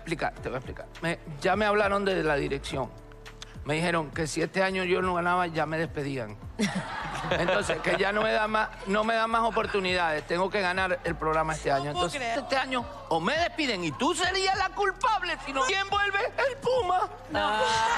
explicar. Ya me hablaron de la dirección. Me dijeron que si este año yo no ganaba, ya me despedían. Entonces, que ya no me dan más oportunidades. Tengo que ganar el programa este año. Entonces, este año o me despiden y tú serías la culpable. Si no, ¿quién vuelve? El Puma. No.